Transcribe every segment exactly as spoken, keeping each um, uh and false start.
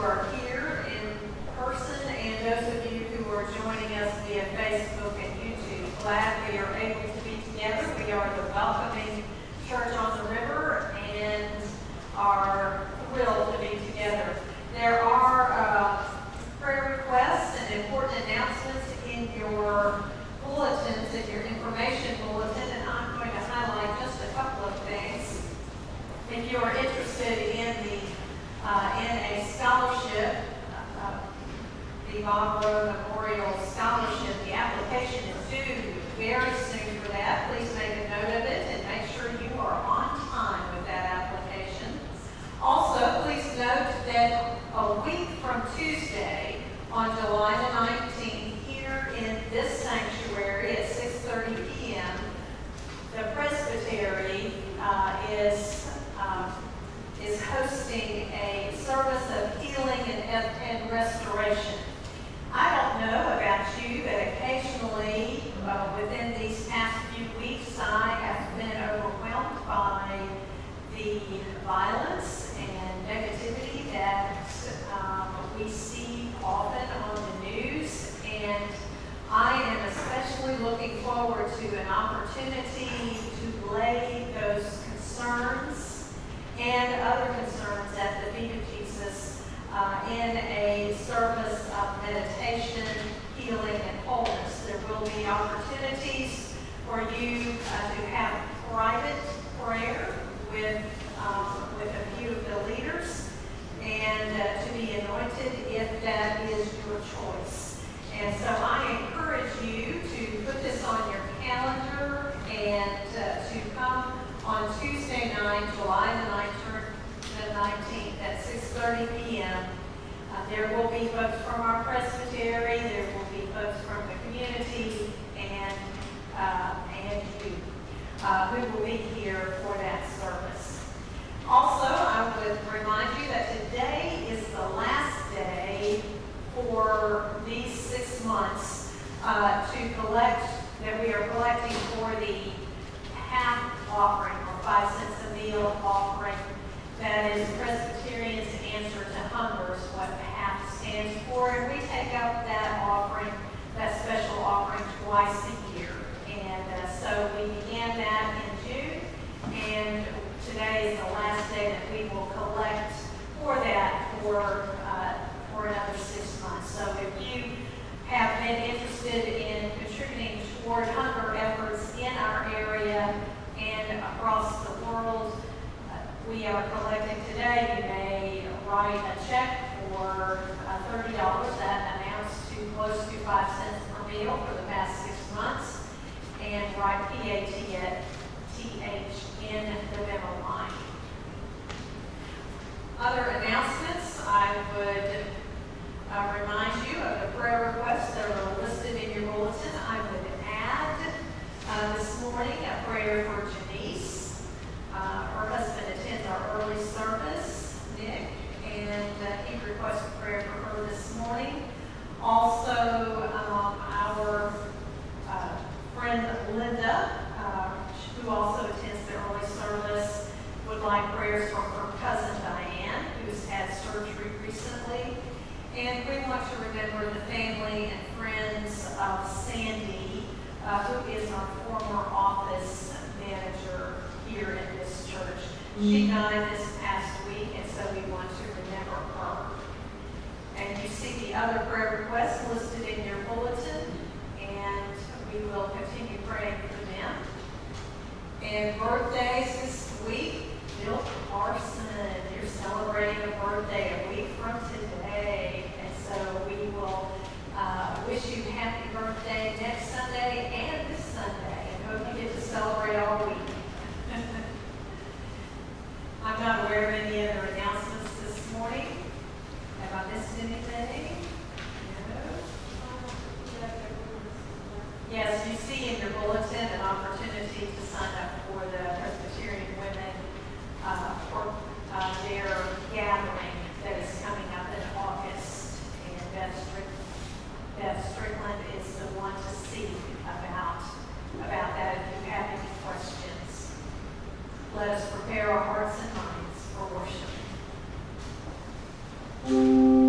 are here in person and those of you who are joining us via Facebook and YouTube. Glad we are able to be together. We are the Welcoming Church on the River and are thrilled to be together. There are uh, prayer requests and important announcements in your bulletins, in your information bulletin, and I'm going to highlight just a couple of things. If you are interested in the uh, in a scholarship, uh, the Bob Rowe Memorial Scholarship, the application is due very soon for that. Please make a note of it and make sure you are on time with that application. Also, please note that a week from Tuesday, on July the nineteenth, here in this sanctuary at six thirty p m, the Presbytery uh, is um, is hosting a service of healing and, and restoration. I don't know about you, but occasionally uh, within these past few weeks, I have been overwhelmed by the violence and negativity that um, we see often on the news, and I am especially looking forward to an opportunity to lay those concerns and other concerns at the feet of Jesus uh, in a service of meditation, healing, and wholeness. There will be opportunities for you uh, to have private prayer with, um, with a few of the leaders and uh, to be anointed if that is your choice. And so I encourage you to put this on your calendar and uh, to come on Tuesday night, July the nineteenth at six thirty p m Uh, there will be folks from our presbytery, there will be folks from the community, and, uh, and you uh, who will be here for that service. Also, I would remind you that today is the last day for these six months uh, to collect, that we are collecting for the half offering, or five cents a meal offering. That is Presbyterian's answer to hunger, is what half stands for. And we take out that offering, that special offering, twice a year. And uh, so we began that in June, and today is the last day that we will collect for that for, uh, for another six months. So if you have been interested in contributing toward hunger efforts in our area and across the world, uh, we are collecting today. You may write a check for uh, thirty dollars. That amounts to close to five cents per meal for the past six months. And write P A T at T H in the memo line. Other announcements, I would uh, remind you of the prayer requests that are listed in your bulletin. I would add uh, this morning a prayer for Janice. Uh, her husband attends our early service, Nick, and uh, he requested prayer for her this morning. Also, um, our uh, friend Linda, uh, who also attends the early service, would like prayers for her cousin Diane, who's had surgery recently. And we want to remember the family and friends of Sandy, uh, who is our former office manager here in this church. She died this past week, and so we want to remember her. And you see the other prayer requests listed in your bulletin, and we will continue praying for them. And birthdays this week, Bill Carson, you're celebrating a birthday a week from today. And so we will uh, wish you happy birthday next Sunday and this Sunday, and hope you get to celebrate all week. I'm not aware of any other announcements this morning. Have I missed anything? Yes, you see in your bulletin an opportunity to sign up for the Presbyterian Women uh, for uh, their gathering that is coming up in August. And Beth, Strick- Beth Strickland is the one to speak about, about that if you have any questions. Let us prepare our hearts and minds for worship.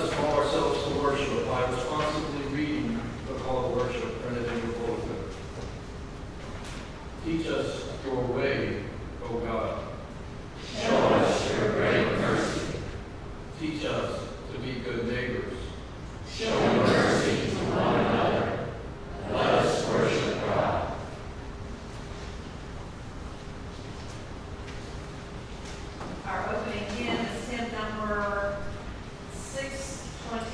us call ourselves to worship by responsibly reading the call to worship printed in your bulletin. Teach us your way, O God. Show us your great mercy. Teach us to be good neighbors. Show mercy to one another. Let us worship God. Our opening hymn is hymn number six twenty.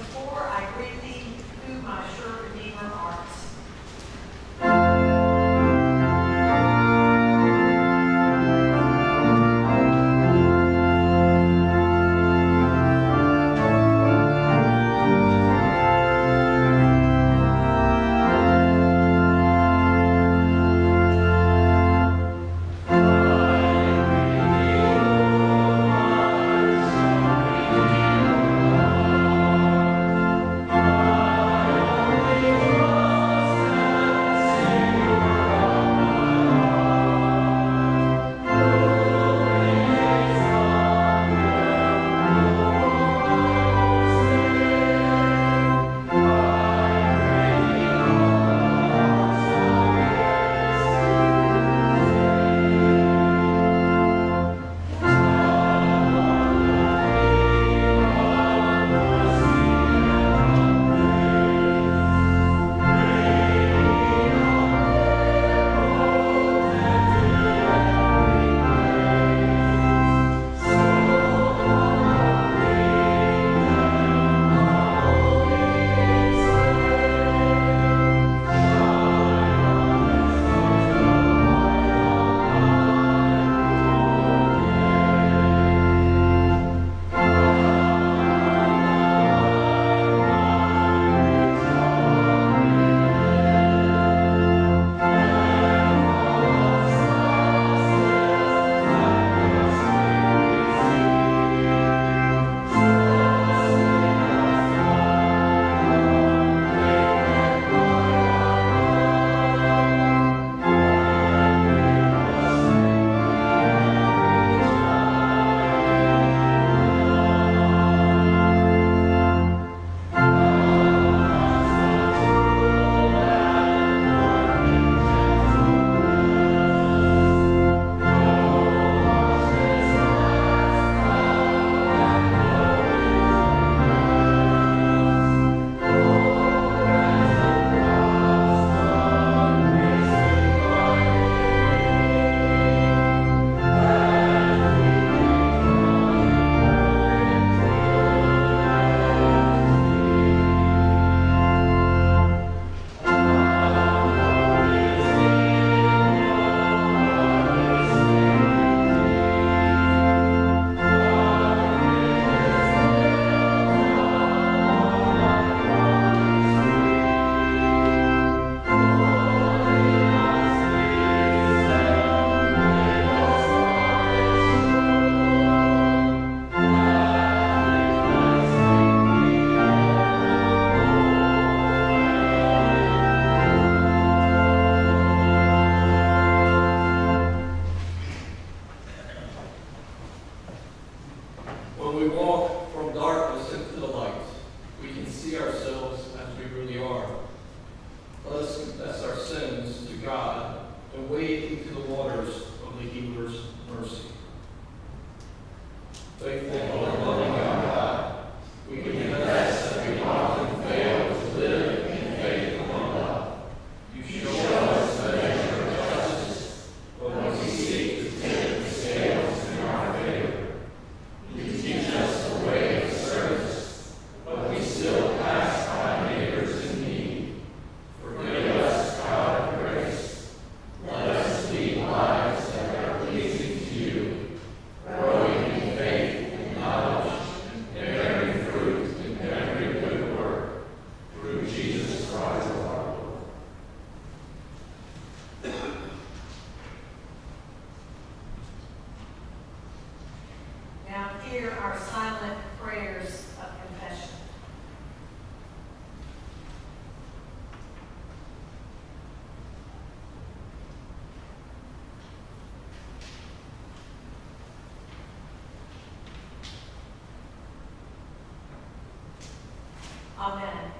Amen.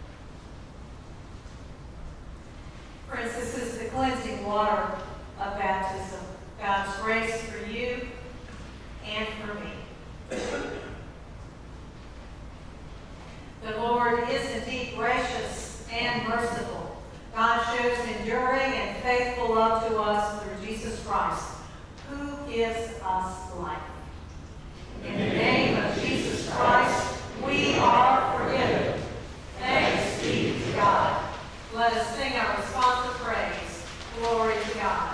Friends, this is the cleansing water of baptism. God's grace for you and for me. The Lord is indeed gracious and merciful. God shows enduring and faithful love to us through Jesus Christ, who gives us life. In the name of Jesus Christ, we are forgiven. Thanks be to God. Let us sing our responsive praise. Glory to God.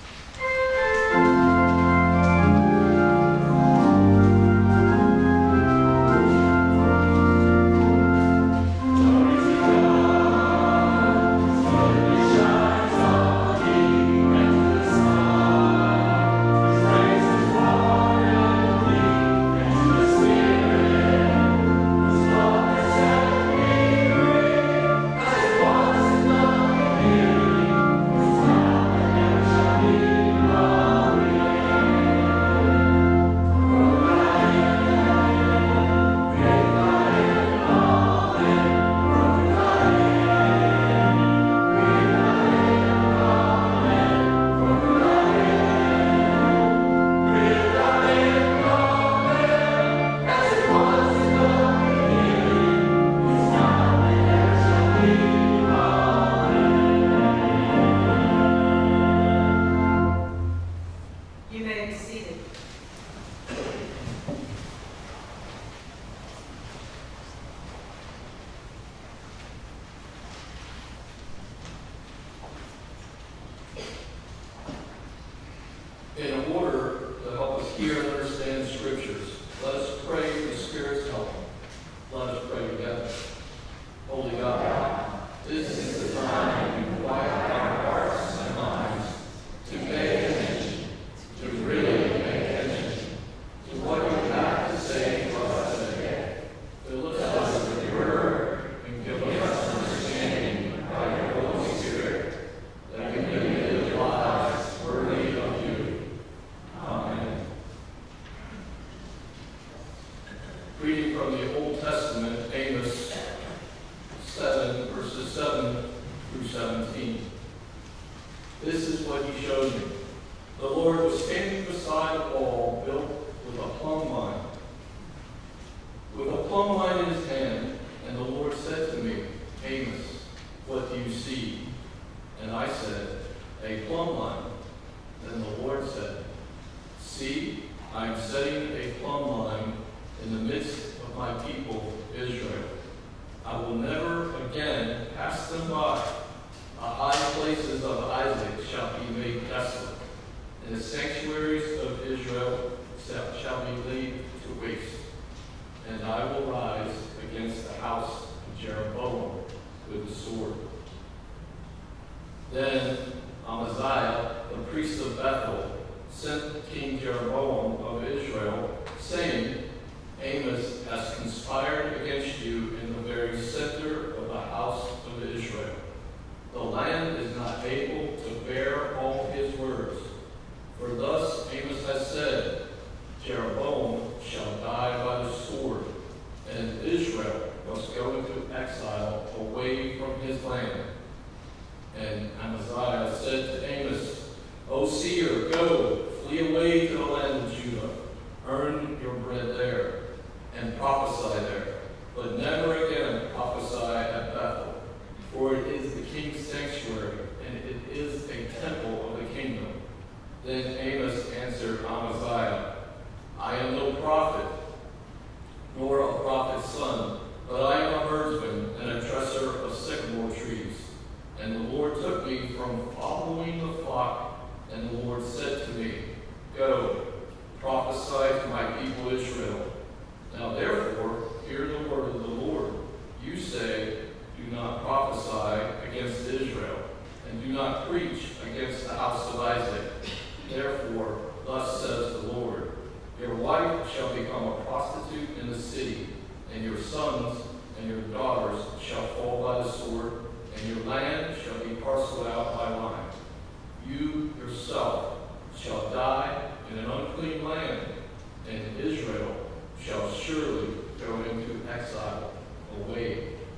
In order to help us hear and understand Scriptures, let us pray for the Spirit's help. Let us pray together. Holy God, this is the time to quiet our hearts and minds, to pay attention, to really pay attention to what you have to say to us today. Fill us with your word and give us understanding by your Holy Spirit, that we may live lives worthy of you. Amen. Reading from the Old Testament, Amos seven, verses seven through seventeen. This is what he showed me. The Lord was standing beside a wall built with a plumb line, with a plumb line in his hand, and the Lord said to me, Amos, what do you see? And I said, a plumb line. Then the Lord said, see, I am setting a plumb line in the midst of my people, Israel. I will never again pass them by. The high places of Isaac shall be made desolate, and the sanctuaries of Israel shall be laid to waste. And I will rise against the house of Jeroboam with the sword. Then Amaziah, the priest of Bethel, sent King Jeroboam of Israel, saying, Amos has conspired against you in the very center of the house of Israel. The land is not able to bear all his words. For thus Amos has said, Jeroboam shall die by the sword, and Israel must go into exile away from his land. And Amaziah said to Amos, O seer, go, flee away to the land of Judah, earn your bread there, and prophesy there, but never again prophesy at Bethel, for it is the king's sanctuary, and it is a temple of the kingdom. Then Amos answered Amaziah, I am no prophet, nor a prophet's son, but I am a herdsman and a dresser of sycamore trees. And the Lord took me from following the flock, and the Lord said to me, go, prophesy to my people Israel. Now therefore, hear the word of the Lord. You say, do not prophesy against Israel, and do not preach against the house of Isaac. Therefore, thus says the Lord, your wife shall become a prostitute in the city, and your sons and your daughters shall fall by the sword, and your land shall be parceled out by line. You yourself shall die in an unclean land, and Israel shall surely go into exile away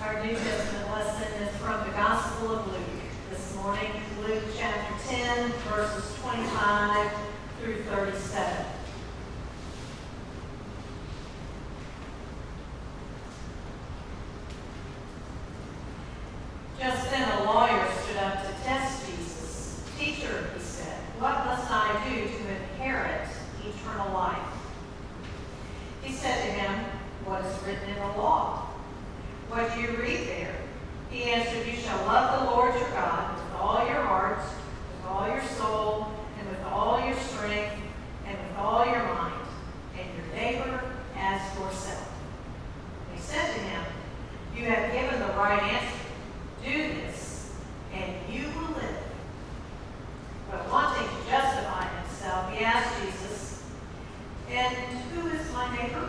Our New Testament lesson is from the Gospel of Luke this morning, Luke chapter ten, verses twenty-five through thirty-seven. Just then a lawyer stood up to test Jesus. "Teacher," he said, "what must I do to inherit eternal life?" He said to him, "What is written in the law? What do you read there?" He answered, "You shall love the Lord your God with all your heart, with all your soul, and with all your strength, and with all your mind, and your neighbor as yourself." And he said to him, "You have given the right answer. Do this, and you will live." But wanting to justify himself, he asked Jesus, "And who is my neighbor?"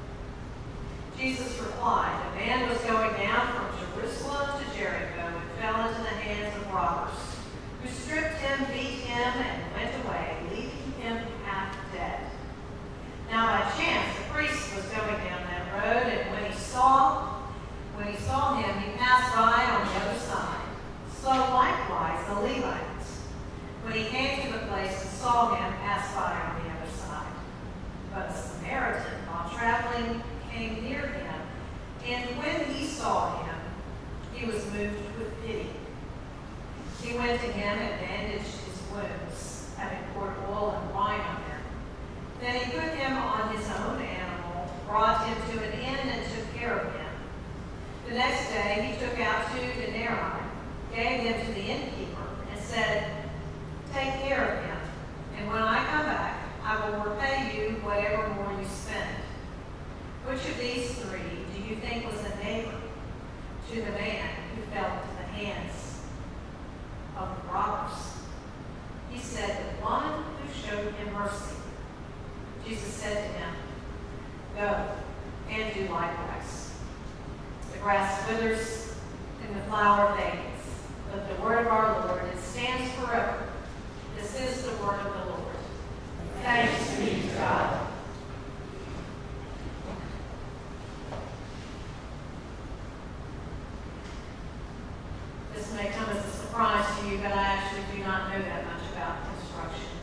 Jesus replied, "A man was going down from Jerusalem to Jericho and fell into the hands of robbers, who stripped him, beat him, and went away, leaving him half dead. Now by chance a priest was going down that road, and when he saw when he saw him, he passed by on the other side. So likewise the Levites, when he came to the place and saw him, passed by on the other side. But a Samaritan, while traveling, came near him, and when he saw him, he was moved with pity. He went to him and bandaged his wounds, having poured oil and wine on them. Then he put him on his own animal, brought him to an inn, and took care of him. The next day he took out two denarii, gave them to the innkeeper, and said, "Take care of him, and when I come back, I will repay you whatever more you spend." Which of these three do you think was a neighbor to the man who fell into the hands of the robbers? He said, "The one who showed him mercy." Jesus said to him, "Go and do likewise." The grass withers and the flower fades, but the word of our Lord, it stands forever. This is the word of the Lord. Thanks be to God. This may come as a surprise to you, but I actually do not know that much about construction.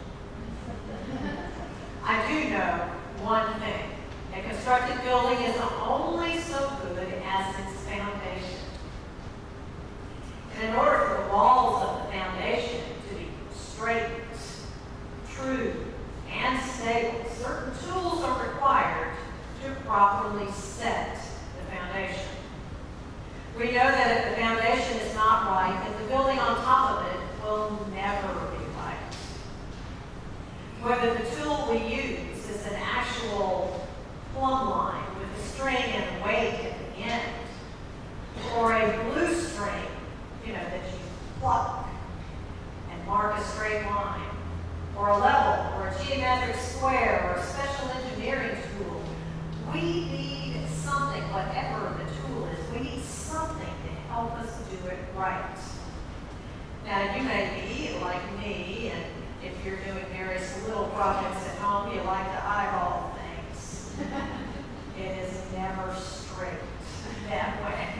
I do know one thing. A constructed building is only so good as its foundation. And in order for the walls of the foundation to be straight, true, and stable, certain tools are required to properly set the foundation. We know that if the foundation is not right, then the building on top of it will never be right. Whether the tool we use is an actual plumb line with a string and a weight at the end, or a blue string, you know, that you pluck and mark a straight line, or a level, or a geometric square, or a special engineering tool, we need something, whatever the tool is, we need something to help us do it right. Now, you may be like me, and if you're doing various little projects at home, you like to eyeball things. It is never straight that way.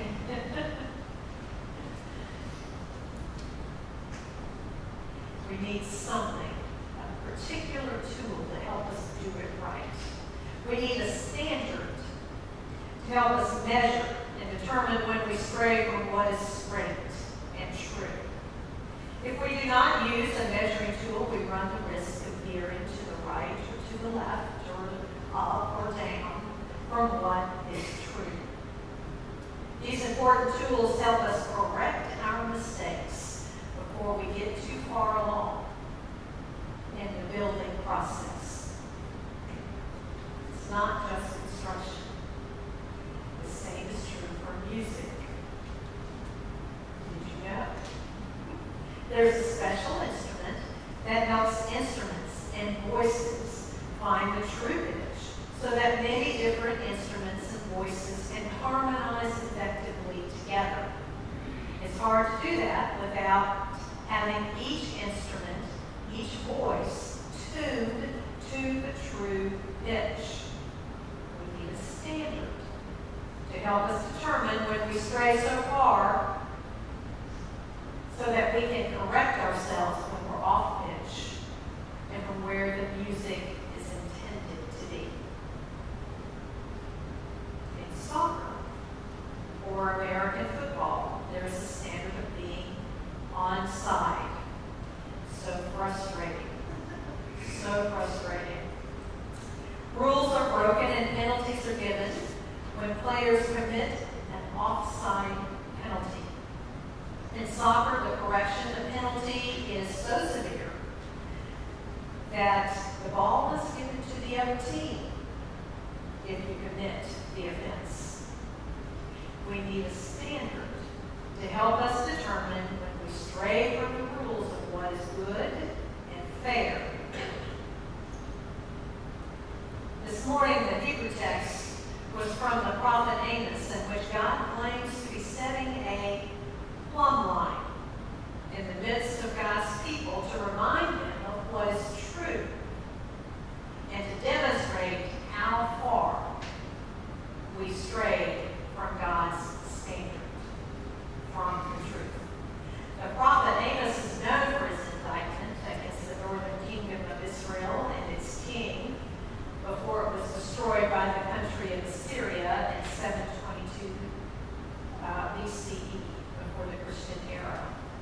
We need something, a particular tool to help us do it right. We need a standard to help us measure and determine when we stray from what is straight and true. If we do not use a measuring tool, we run the risk of veering to the right or to the left or up or down from what is true. These important tools help us correct our mistakes before we get too far along in the building process. It's not just construction. The same is true for music. Did you know? There's a special instrument that helps instruments and voices find the true pitch so that many different instruments and voices can harmonize effectively together. It's hard to do that without having each instrument, each voice, tuned to the true pitch. We need a standard to help us determine when we stray so far so that we can correct ourselves when we're off pitch and from where the music is intended to be. In soccer or American football, there is a standard of being onside. So frustrating. So frustrating. Rules are broken and penalties are given when players commit an offside penalty. In soccer, the correction of penalty is so severe that the ball is given to the other team if you commit the offense. We need a standard to help us determine when we stray from the rules of what is good and fair. This morning, the Hebrew text was from the prophet Amos, in which God claims to be setting a plumb line in the midst of God's people to remind them of what is true and to demonstrate how far we strayed from God's standard, from the truth. The prophet Amos is known for his indictment against the northern kingdom of Israel and its king before it was destroyed by the country of Assyria in seven twenty-two uh, B C E, before the Christian era.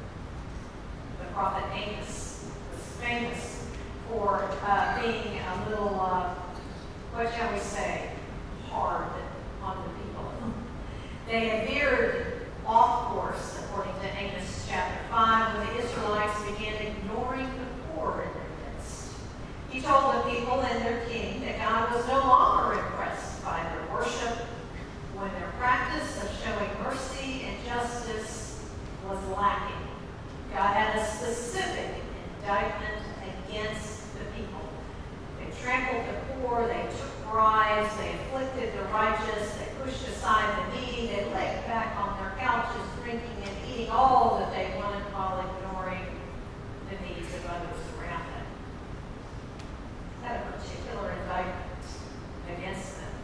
The prophet Amos was famous for uh, being a little, uh, what shall we say, hard on the people. They had veered off course, according to Amos chapter five, when the Israelites began ignoring the poor in their midst. He told the people and their king that God was no longer impressed by their worship when their practice of showing mercy and justice was lacking. God had a specific indictment against the people. They trampled the poor, they took bribes, they afflicted the righteous, they pushed aside the needy, they lay back on their couches, drinking and eating all that they wanted while ignoring the needs of others around them. Had a particular indictment against them.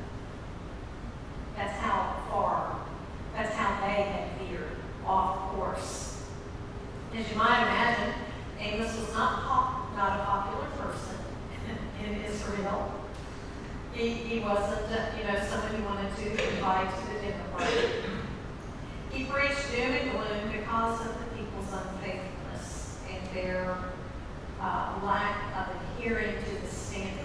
That's how far, that's how they had veered off course. As you might imagine, Amos was not, pop, not a popular person in Israel. He, he wasn't, uh, you know, someone you wanted to invite to the dinner party. He preached doom and gloom because of the people's unfaithfulness and their uh, lack of adhering to the standard.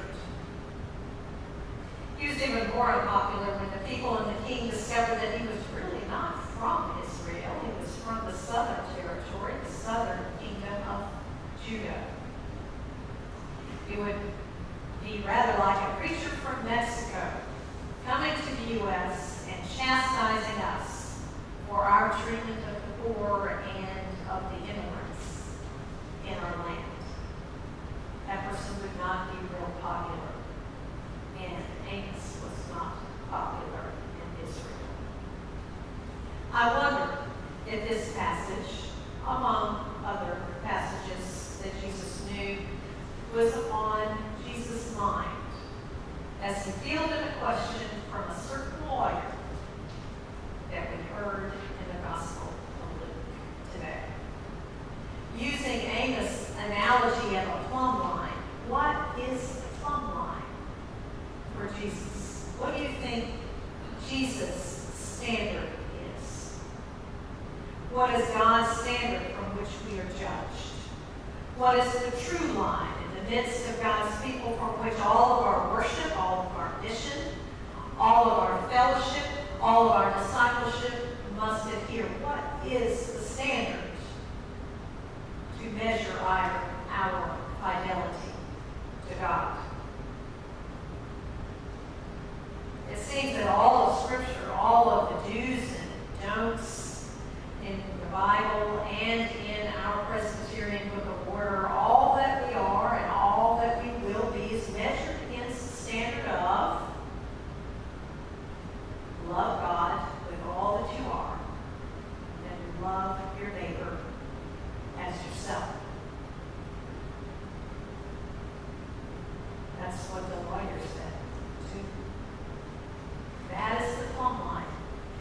He was even more unpopular when the people and the king discovered that he was really not from Israel. He was from the southern territory, the southern kingdom of Judah. He would be rather like a preacher from Mexico coming to the U S and chastising us for our treatment of the poor and of the immigrants in our land. That person would not be real popular. And Amos was not popular in Israel. I wonder if this passage, among other passages that Jesus knew, was on Jesus' mind as he fielded a question from a certain lawyer that we heard in the Gospel of Luke today. Using Amos' analogy of a plumb line, what is the plumb line for Jesus? What do you think Jesus' standard is? What is God's standard from which we are judged? What is the true line in the midst of God's people from which all of our worship, all of our mission, all of our fellowship, all of our discipleship must adhere? What is the standard to measure our, our fidelity to God? It seems that all of Scripture, all of the do's and don'ts in the Bible and in our Presbyterian Book of Order, all that we are and all that we will be is measured against the standard of love God with all that you are and love your neighbor as yourself. That's what the lawyer said, too. That is the plumb line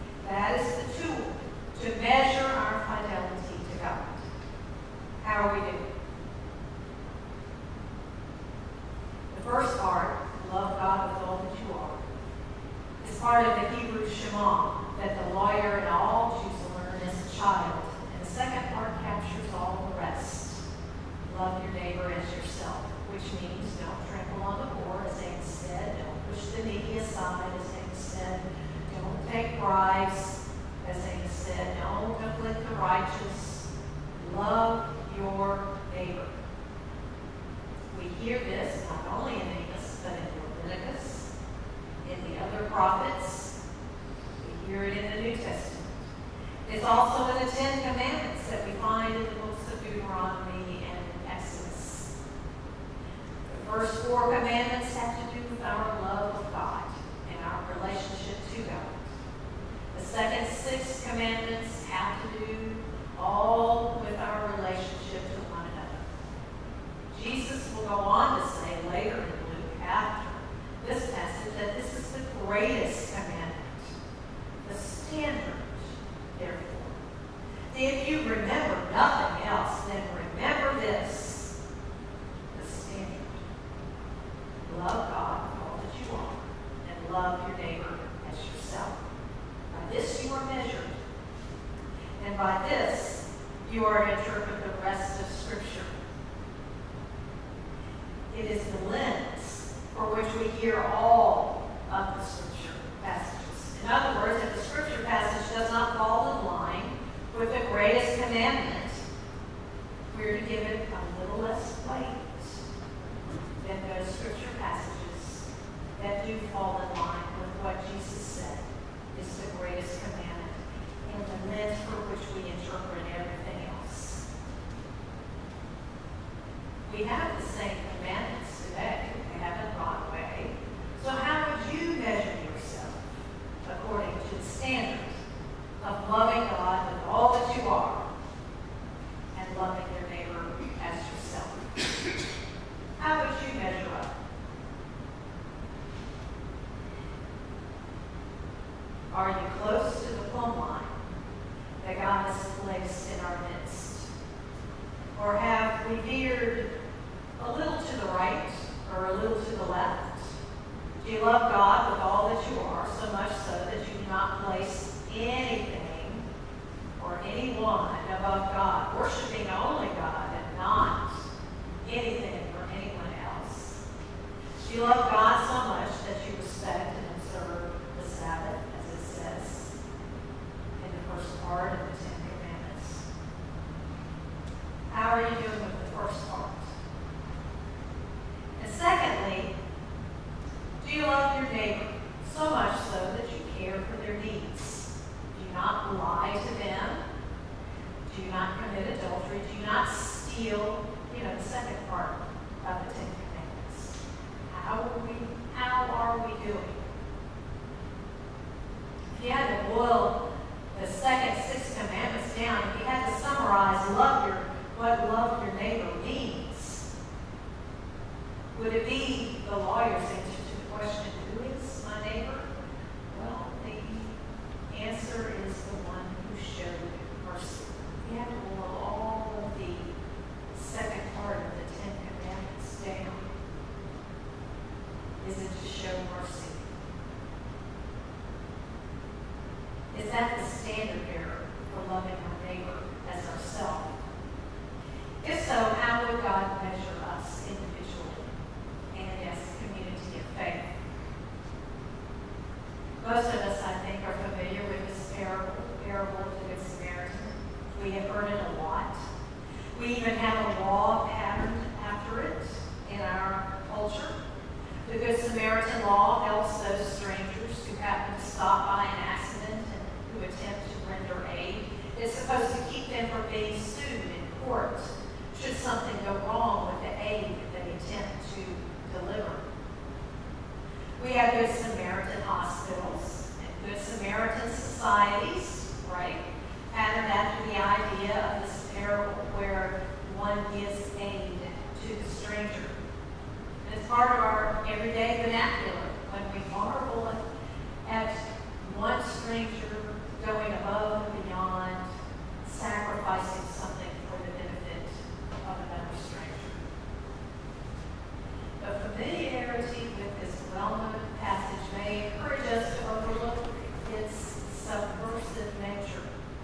It's also in the Ten Commandments that we find in the books of Deuteronomy and Exodus. The first four commandments have to do with our love of God and our relationship to God. The second six commandments have to do all with our relationship to one another. Jesus will go on to say later in Luke, after this passage, that this is the greatest commandment, the standard, therefore. If you remember nothing else, then remember this, the standard. Love God with all that you are, and love your neighbor as yourself. By this you are measured, and by this you are to interpret the rest of Scripture. It is the lens for which we hear all of the Scripture passages. In other words, if the Scripture passage does not fall in line with the greatest commandment, we're to give it a little less weight than those Scripture passages that do fall in line with what Jesus said is the greatest commandment and the lens for which we interpret everything else. We have the same commandments today. We have in Broadway. So how would you measure yourself according to the standard of loving God with all that you are and loving your neighbor as yourself? How would you measure up? Are you close to the plumb line that God has placed in our midst? Or have we veered a little to the right or a little to the left? Do you love God with all that you are, so much so that you do not place anything or anyone above God, worshiping only God and not anything or anyone else? Do you love God so much that you respect and observe the Sabbath, as it says in the first part of the Ten Commandments? How are you doing with the first part? And secondly, do you love your neighbor so much so that you care for their needs? Do you not lie to them? Do you not commit adultery? Do you not steal? You know, the second part of the Ten Commandments. How are we, how are we doing? If you had to boil the second six commandments down, if you had to summarize love your, what love your neighbor means, would it be the lawyer's answer to the question, who is my neighbor? Well, the answer is the one who showed mercy. You have to boil all of the second part of the Ten Commandments down. Is it to show mercy? Is that the standard bearer for loving our neighbor as ourselves? If so, how would God measure us individually and as a community of faith? Most of us, I think, are familiar with this parable, parable of the Good Samaritan. We have heard it a lot. We even have a law patterned after it in our culture. The Good Samaritan law helps those strangers who happen to stop by an accident and who attempt to render aid. It's supposed to keep them from being sued in court should something go wrong with the aid that they attempt to deliver. We have Good Samaritan hospitals and Good Samaritan societies, right? Patterned after the idea of this parable where one gives aid to the stranger. And it's part of our everyday vernacular when we marvel at one stranger going above and beyond, sacrificing something for the benefit of another stranger. The familiarity with this well-known passage may encourage us to overlook its subversive nature.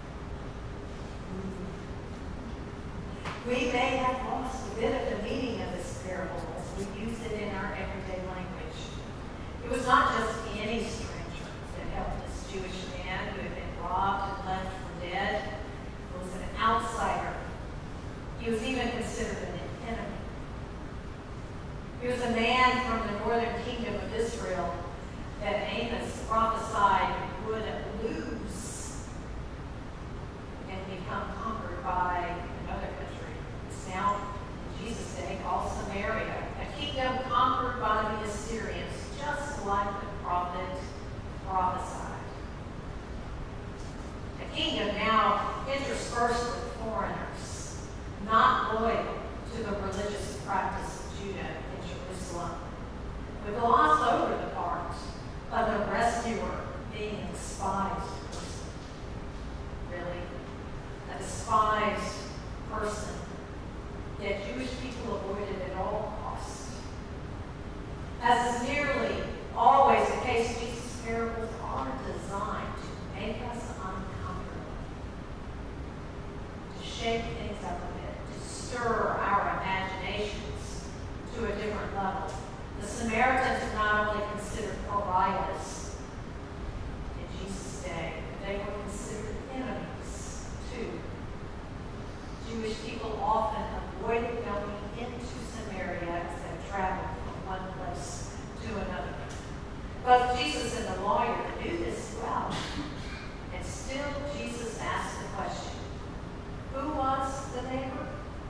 We may have lost a bit of the meaning of this parable as we use it in our everyday language. It was not just any stranger that helped this Jewish man who had been robbed and left for dead. It was an outsider. He was even considered an enemy. He was a man from the northern kingdom of Israel that Amos prophesied would lose dispersed with foreigners, not loyal to the religious practice of Judah and Jerusalem, would gloss over the part of the rescuer being a despised person. Really? A despised person that Jewish people avoided at all costs. As is nearly always the case, Jesus' parables are designed to make us uncomfortable, to shake things up a bit, to stir our imaginations to a different level. The Samaritans were not only considered pariahs in Jesus' day, but they were considered enemies too. Jewish people often avoided going into Samaria as they traveled from one place to another. Both Jesus and the lawyer knew this well, and still Jesus asked the question, who was the neighbor?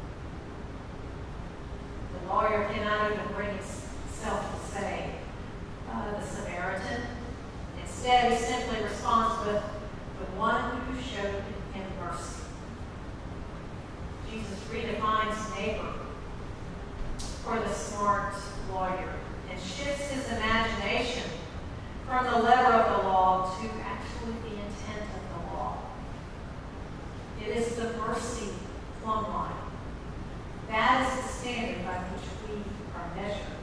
The lawyer cannot even bring himself to say, uh, the Samaritan. Instead, he simply responds with, the one who showed him mercy. Jesus redefines neighbor for the smart lawyer and shifts his imagination from the letter of the law to actually the intent of the law. It is the mercy plumb line. That is the standard by which we are measured,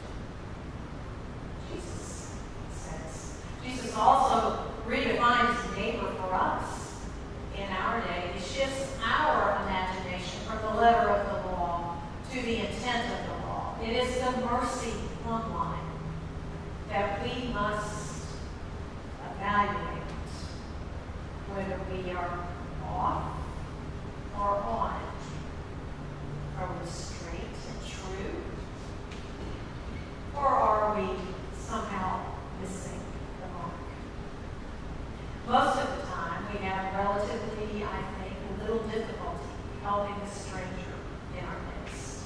Jesus says. Jesus also redefines neighbor for us in our day. He shifts our imagination from the letter of the law to the intent of the law. It is the mercy plumb line that we must evaluate whether we are off or on. Are we straight and true? Or are we somehow missing the mark? Most of the time, we have relatively, I think, little difficulty helping a stranger in our midst,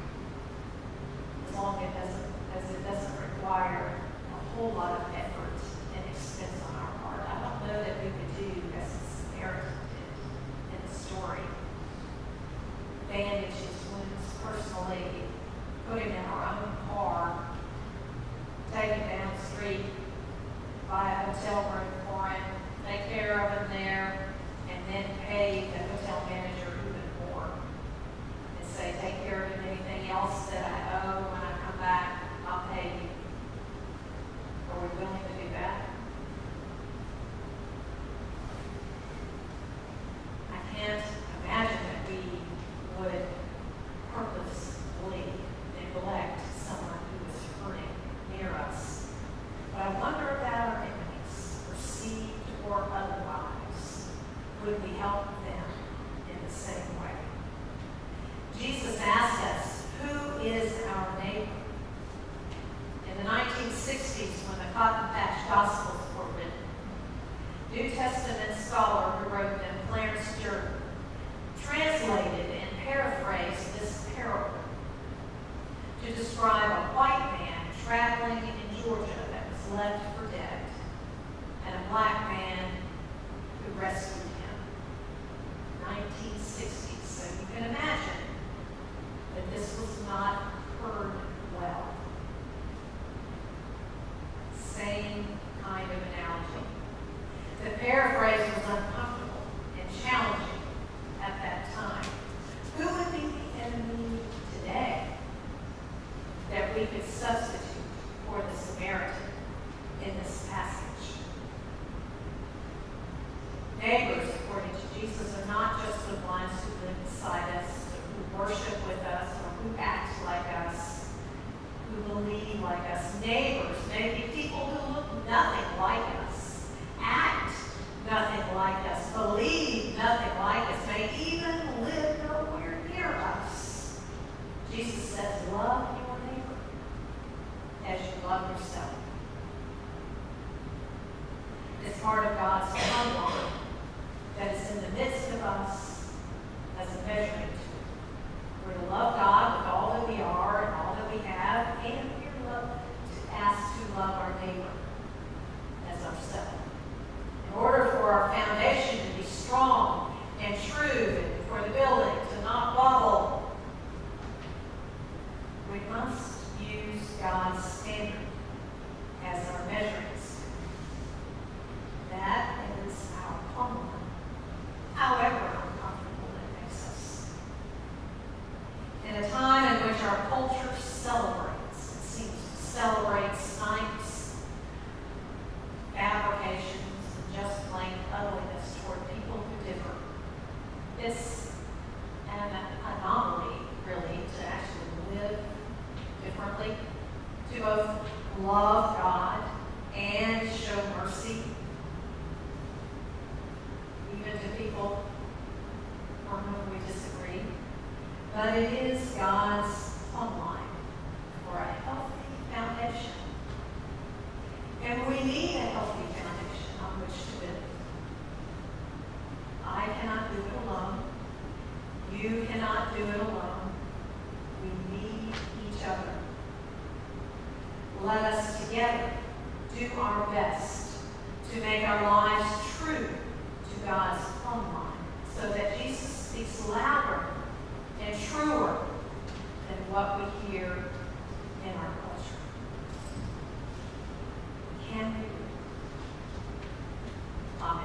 as long as it doesn't, as it doesn't require a whole lot of effort and expense on our part. I don't know that we could do as the Samaritan did in the story. Bandage his wounds personally, put him in our own car, take him down the street, buy a hotel room for him, take care of him there, and then pay the hotel manager even more. And say, take care of him, anything else that I owe when I come back, I'll pay you. Are we willing to do that? I can't imagine that we would purposefully neglect someone who is hurting near us. But I wonder about our enemies, perceived or otherwise. Would we help them in the same way? Jesus asked us, who is our neighbor? In the nineteen sixties, when the Cotton Patch Gospels were written, New Testament scholar who wrote them, Clarence Jordan, translated and paraphrased this parable to describe a white man traveling in Georgia that was left for dead, and a black man who rescued him. nineteen sixties, so you can imagine that this was not heard well. Same kind of analogy. The paraphrase was uncomfortable and challenging at that time. Who would be the enemy today that we could substitute for the Samaritan in this passage? Neighbors, according to Jesus, are not just the ones who live beside us, who worship with us, or who act like us, who believe like us. Neighbors may be people who look nothing like us, act nothing like us, believe nothing like us, may even live nowhere near us. Jesus says, love your neighbor as you love yourself. It's part of God's timeline that is in the midst of us as a measuring tool. We're to love God with all that we are and all that we have, and we're love, to ask to love our neighbor as ourselves. In order for our foundation to be strong and true, It's an anomaly, really, to actually live differently, to both love God and show mercy, even to people on whom we disagree. But it is God's plumb line for a healthy foundation. And we need a healthy foundation on which to build. I cannot do it alone. You cannot do it alone. We need each other. Let us together do our best to make our lives true to God's plumb line, so that Jesus speaks louder and truer than what we hear in our culture. Can we do it? Amen.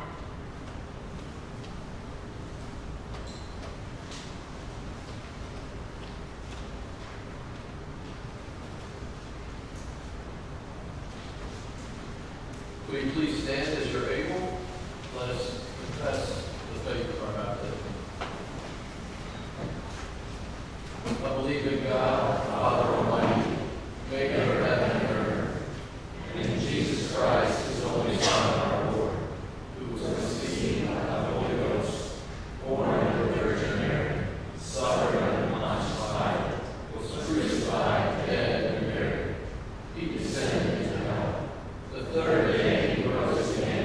Will you please stand as you're able? Let us confess the faith of our baptism. I believe in God, Father Almighty, maker of heaven and earth, and in Jesus Christ, his only Son, our Lord, who was conceived by the Holy Ghost, born of the Virgin Mary, suffered under Pontius Pilate, was crucified, dead, and buried. He descended into hell. The third day he rose again.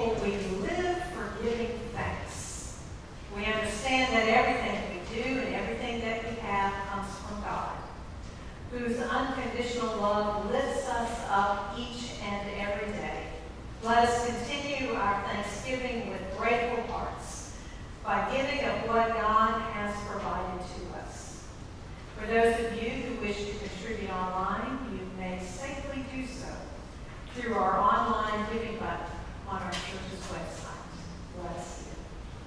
people, we live for giving thanks. We understand that everything we do and everything that we have comes from God, whose unconditional love lifts us up each and every day. Let us continue our thanksgiving with grateful hearts by giving of what God has provided to us. For those of you who wish to contribute online, you may safely do so through our online giving button on our church's website. Let us give.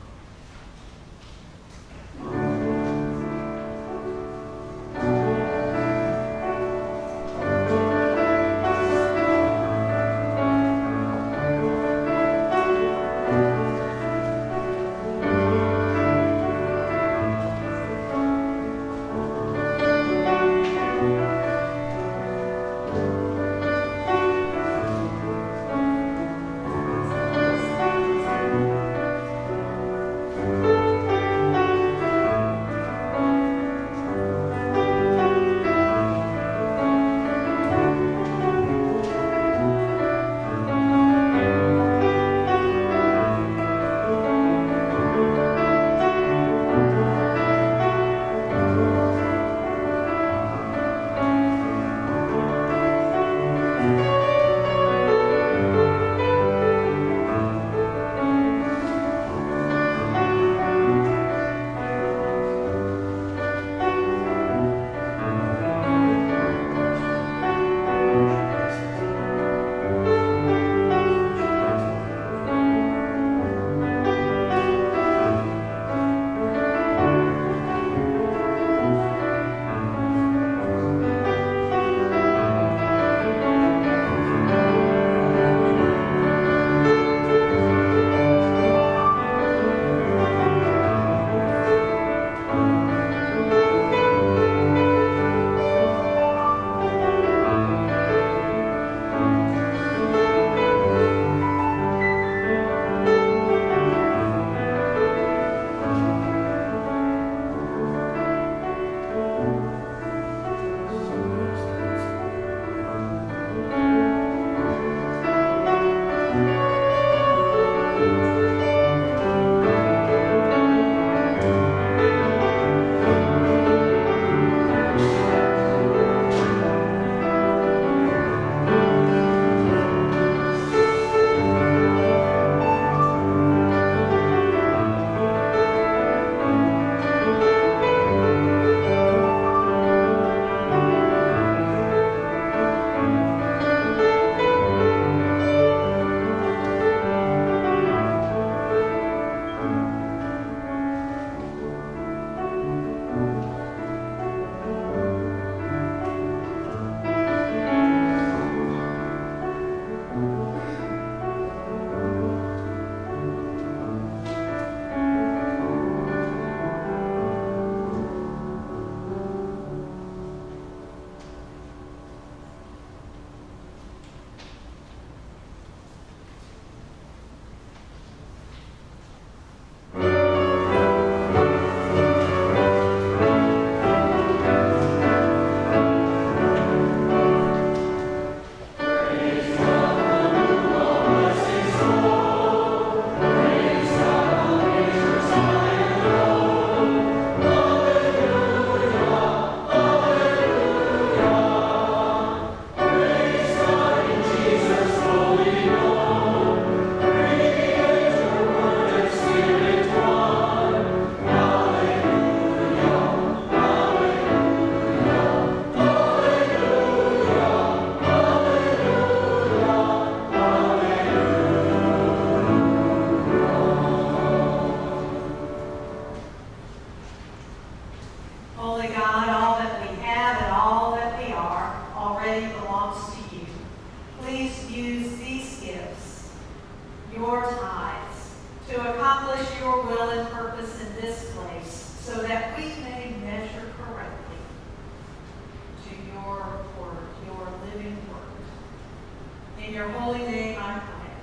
In your holy name I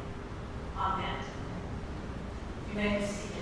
pray. Amen. You may be seated.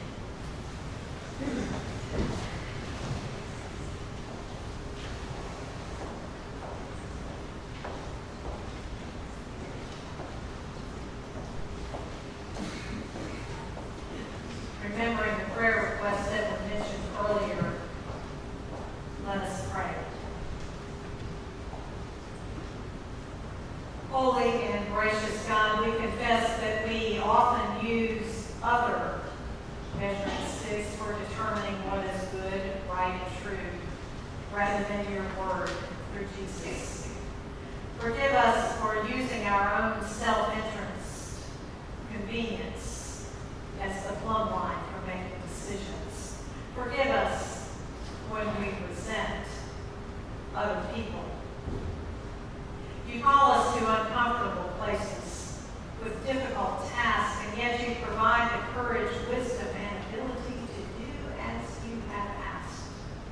rather than your word through Jesus. Forgive us for using our own self-interest, convenience, as the plumb line for making decisions. Forgive us when we resent other people. You call us to uncomfortable places with difficult tasks, and yet you provide the courage, wisdom, and ability to do as you have asked.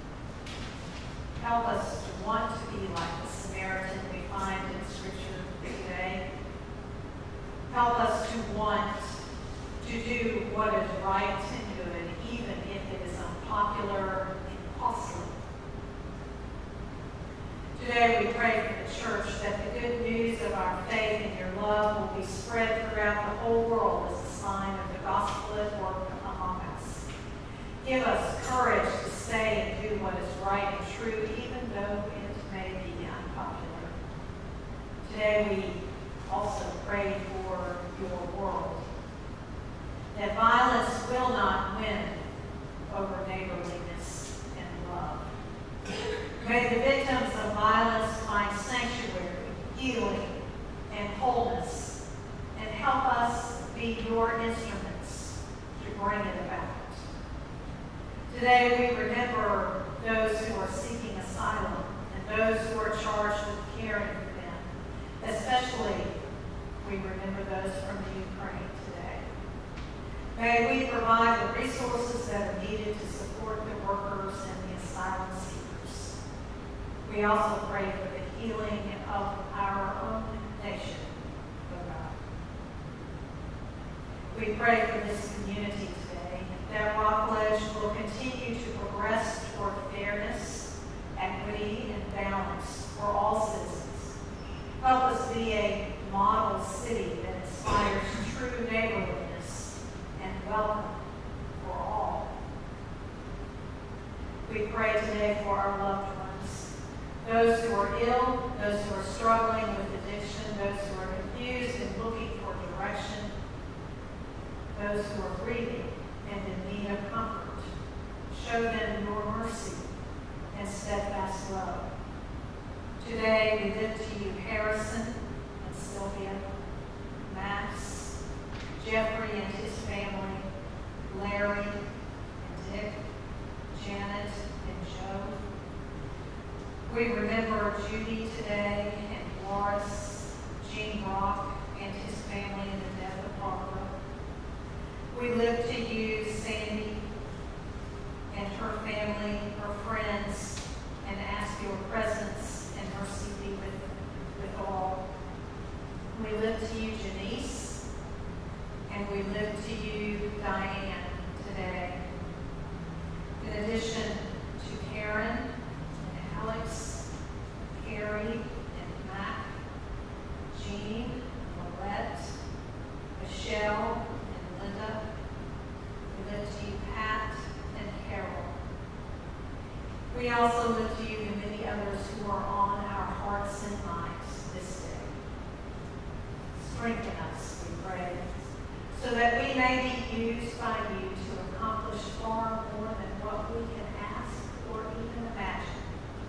Help us to want to be like the Samaritan we find in Scripture today. Help us to want to do what is right and good, even if it is unpopular and costly. Today we pray for the church that the good news of our faith and your love will be spread throughout the whole world as a sign of the gospel at work among us. Give us courage to say and do what is right and true, even though it may be unpopular. Today we also pray for your world, that violence will not win over neighborliness and love. May the victims of violence find sanctuary, healing, and wholeness, and help us be your instruments to bring it about. Today we remember those who are seeking asylum and those who are charged with caring for them. Especially, we remember those from the Ukraine today. May we provide the resources that are needed to support the workers and the asylum seekers. We also pray for the healing of our own nation, O God. We pray for this community today, that Rockledge will continue to progress toward fairness, equity, and balance for all citizens. Help us be a model city that inspires true neighborliness and welcome for all. We pray today for our loved ones, those who are ill, those who are struggling with addiction, those who are confused and looking for direction, those who are grieving and in need of comfort. Show them your mercy and steadfast love. Today we lift to you Harrison and Sylvia, Max, Jeffrey and his family, Larry and Dick, Janet and Joe. We remember Judy today and Boris, Gene Brock and his family in the death of Barbara. We lift to you Sandy and her family, her friends, and ask your presence and mercy be with, with all. We lift to you Janice, and we lift to you Diane today. In addition to Karen and Alex, Carrie and Mac, Jean, Lorette, Michelle, and Linda. We lift to you Pat and Carol. We also lift to you the many others who are on our hearts and minds this day. Strengthen us, we pray, so that we may be used by you to accomplish far more than what we can ask or even imagine.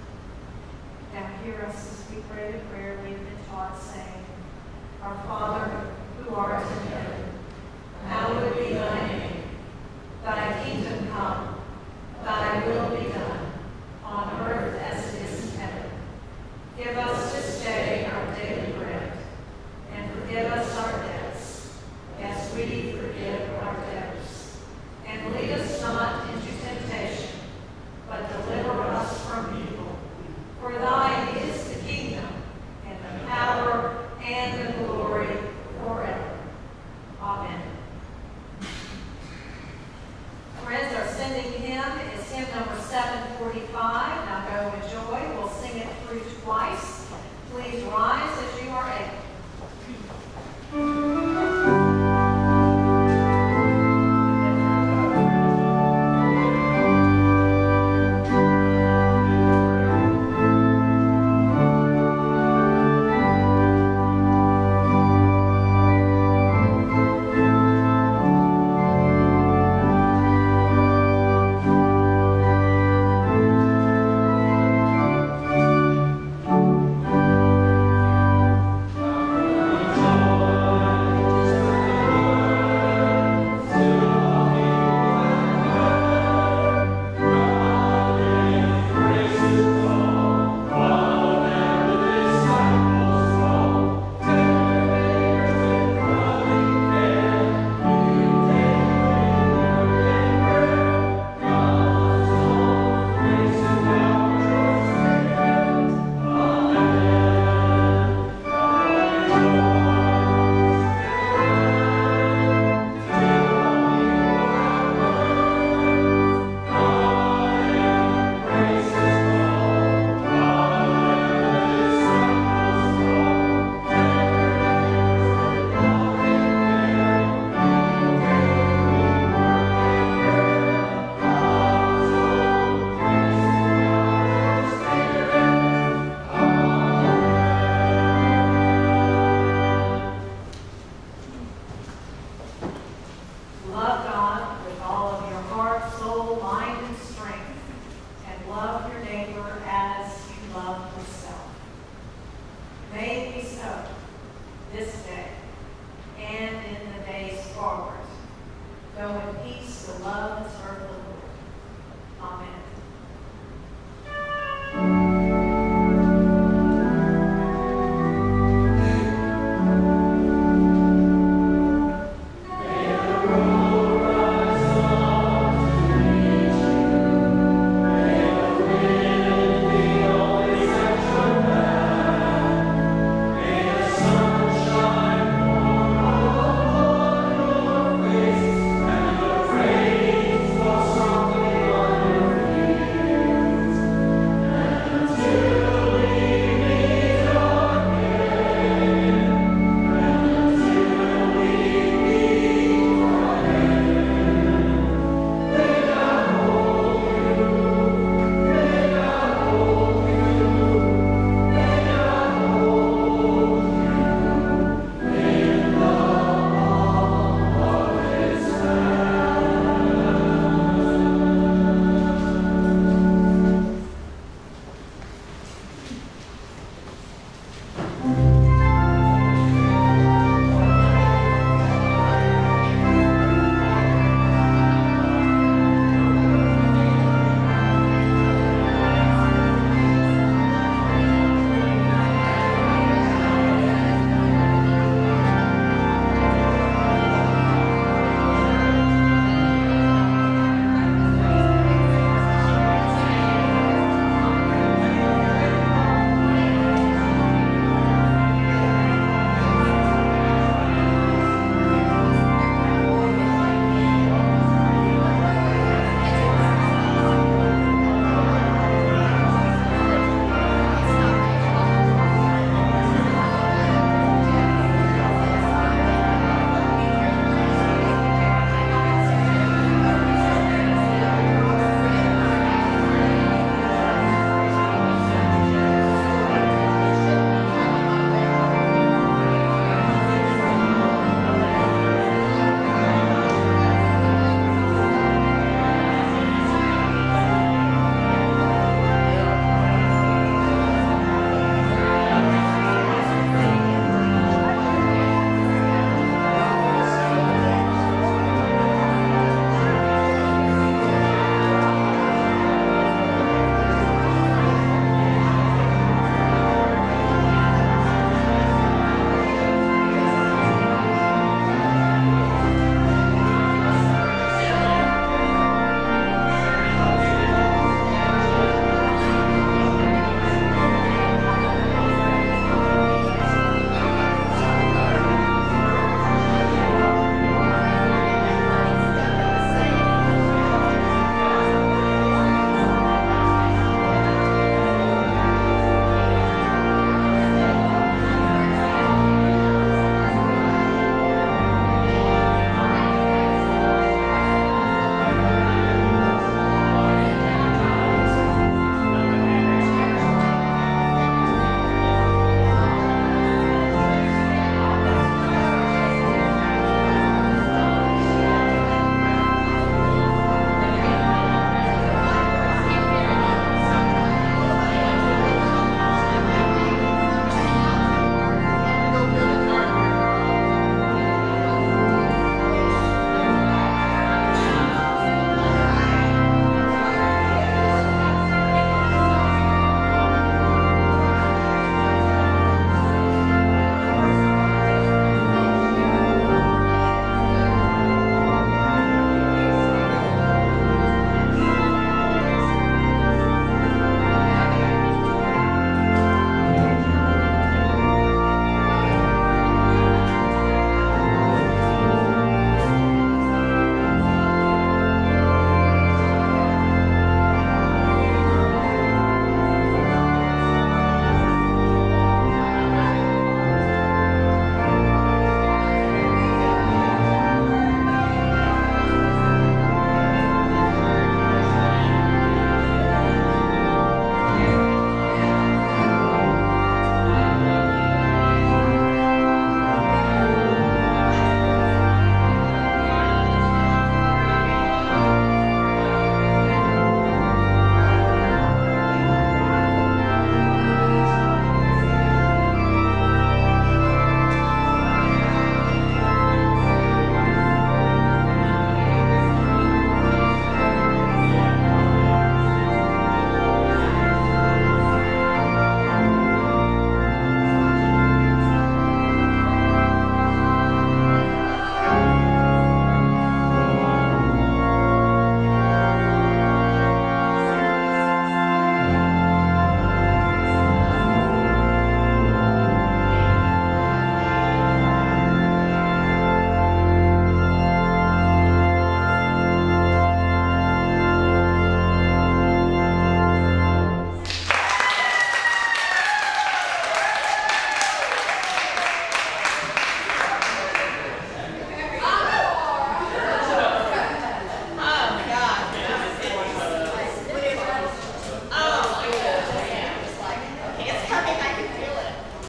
Now hear us as we pray the prayer we have been taught, saying, Our Father, who art in heaven, hallowed be thy name. Thy kingdom come, thy will be done, on earth as it is in heaven. Give us this day our daily bread, and forgive us our debts, as we forgive our debtors. And lead us not into temptation, but deliver us from evil. For thine is the kingdom, and the power, and the glory, forever. forward. Go in peace to love and serve